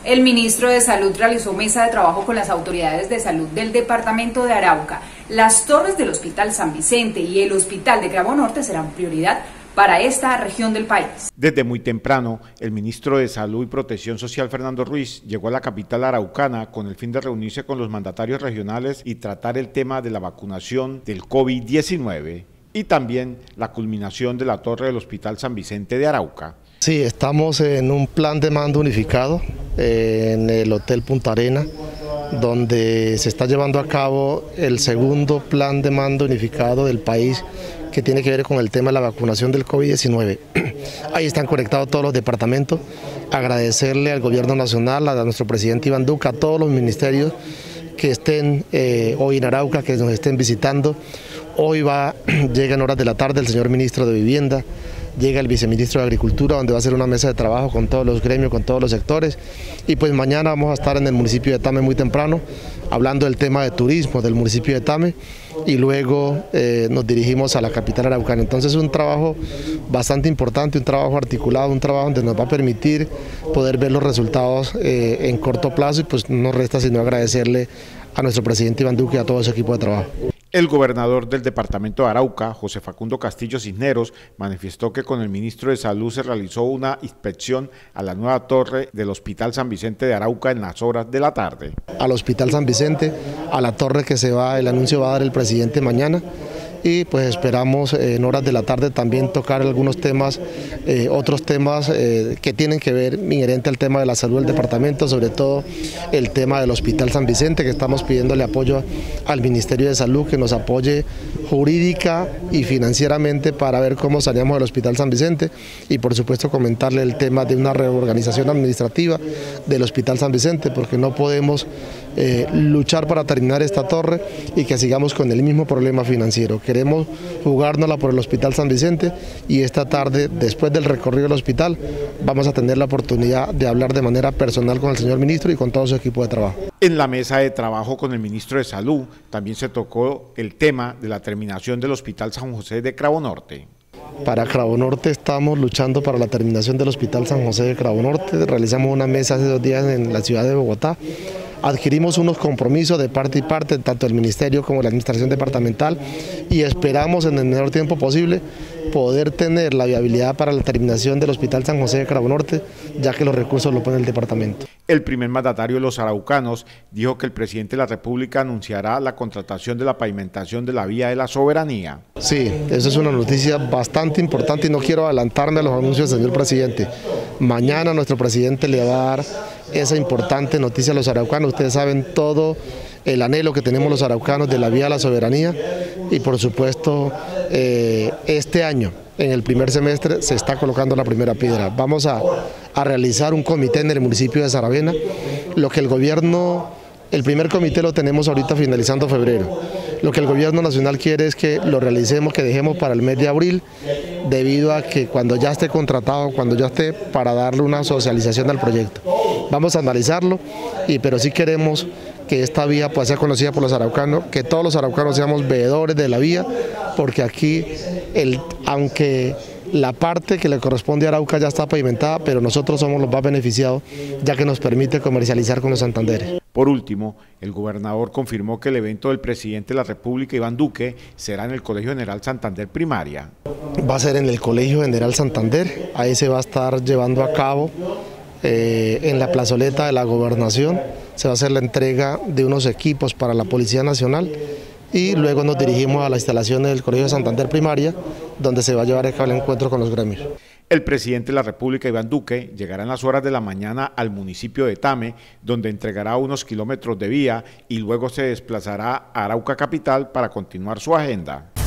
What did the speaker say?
El ministro de Salud realizó mesa de trabajo con las autoridades de salud del departamento de Arauca. Las torres del Hospital San Vicente y el Hospital de Cravo Norte serán prioridad para esta región del país. Desde muy temprano, el ministro de Salud y Protección Social, Fernando Ruiz, llegó a la capital araucana con el fin de reunirse con los mandatarios regionales y tratar el tema de la vacunación del COVID-19 y también la culminación de la torre del Hospital San Vicente de Arauca. Sí, estamos en un plan de mando unificado en el Hotel Punta Arena, donde se está llevando a cabo el segundo plan de mando unificado del país que tiene que ver con el tema de la vacunación del COVID-19. Ahí están conectados todos los departamentos. Agradecerle al gobierno nacional, a nuestro presidente Iván Duque, a todos los ministerios que estén hoy en Arauca, que nos estén visitando. Hoy llega en horas de la tarde el señor ministro de Vivienda, llega el viceministro de Agricultura, donde va a ser una mesa de trabajo con todos los gremios, con todos los sectores, y pues mañana vamos a estar en el municipio de Tame muy temprano, hablando del tema de turismo del municipio de Tame, y luego nos dirigimos a la capital araucana. Entonces es un trabajo bastante importante, un trabajo articulado, un trabajo donde nos va a permitir poder ver los resultados en corto plazo, y pues no nos resta sino agradecerle a nuestro presidente Iván Duque y a todo su equipo de trabajo. El gobernador del departamento de Arauca, José Facundo Castillo Cisneros, manifestó que con el ministro de Salud se realizó una inspección a la nueva torre del Hospital San Vicente de Arauca en las horas de la tarde. Al Hospital San Vicente, a la torre que el anuncio va a dar el presidente mañana, y pues esperamos en horas de la tarde también tocar algunos temas, otros temas que tienen que ver inherente al tema de la salud del departamento, sobre todo el tema del Hospital San Vicente, que estamos pidiéndole apoyo al Ministerio de Salud, que nos apoye jurídica y financieramente para ver cómo salimos del Hospital San Vicente, y por supuesto comentarle el tema de una reorganización administrativa del Hospital San Vicente, porque no podemos luchar para terminar esta torre y que sigamos con el mismo problema financiero. Queremos jugárnosla por el Hospital San Vicente, y esta tarde, después del recorrido del hospital, vamos a tener la oportunidad de hablar de manera personal con el señor ministro y con todo su equipo de trabajo. En la mesa de trabajo con el ministro de Salud también se tocó el tema de la terminación del Hospital San José de Cravo Norte. Para Cravo Norte estamos luchando para la terminación del Hospital San José de Cravo Norte. Realizamos una mesa hace 2 días en la ciudad de Bogotá. Adquirimos unos compromisos de parte y parte, tanto el ministerio como la administración departamental, y esperamos en el menor tiempo posible poder tener la viabilidad para la terminación del Hospital San José de Cravo Norte, ya que los recursos lo pone el departamento. El primer mandatario de los araucanos dijo que el presidente de la República anunciará la contratación de la pavimentación de la vía de la Soberanía. Sí, eso es una noticia bastante importante y no quiero adelantarme a los anuncios del señor presidente. Mañana nuestro presidente le va a dar esa importante noticia a los araucanos. Ustedes saben todo el anhelo que tenemos los araucanos de la vía de la Soberanía, y por supuesto este año, en el primer semestre, se está colocando la primera piedra. Vamos a realizar un comité en el municipio de Saravena. Lo que el primer comité lo tenemos ahorita finalizando febrero. Lo que el gobierno nacional quiere es que lo realicemos, que dejemos para el mes de abril, debido a que cuando ya esté contratado, cuando ya esté, para darle una socialización al proyecto. Vamos a analizarlo, pero sí queremos que esta vía pues sea conocida por los araucanos, que todos los araucanos seamos veedores de la vía, porque aquí, aunque la parte que le corresponde a Arauca ya está pavimentada, pero nosotros somos los más beneficiados, ya que nos permite comercializar con los santanderes. Por último, el gobernador confirmó que el evento del presidente de la República, Iván Duque, será en el Colegio General Santander Primaria. Va a ser en el Colegio General Santander, ahí se va a estar llevando a cabo en la plazoleta de la Gobernación, se va a hacer la entrega de unos equipos para la Policía Nacional, y luego nos dirigimos a las instalaciones del Colegio Santander Primaria, donde se va a llevar a cabo el encuentro con los gremios. El presidente de la República, Iván Duque, llegará en las horas de la mañana al municipio de Tame, donde entregará unos kilómetros de vía y luego se desplazará a Arauca capital para continuar su agenda.